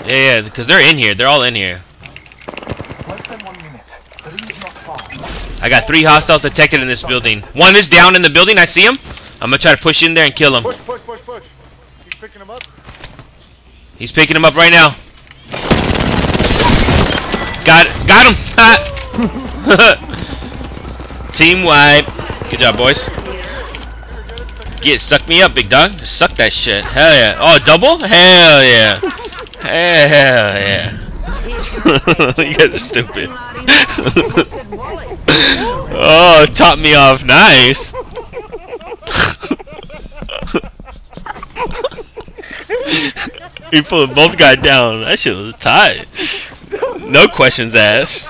Yeah, because they're in here. They're all in here. Less than 1 minute. The ring's not far. I got 3 hostiles detected in this building. One is down in the building. I see him. I'm gonna try to push in there and kill him. Push. He's picking him up. He's picking him up right now. Got him. Team wipe. Good job, boys. Suck me up, big dog. Just suck that shit. Hell yeah. Oh, double? Hell yeah. Hell yeah. You guys are stupid. Oh, top me off. Nice. He pulled both guys down. That shit was tight. No questions asked.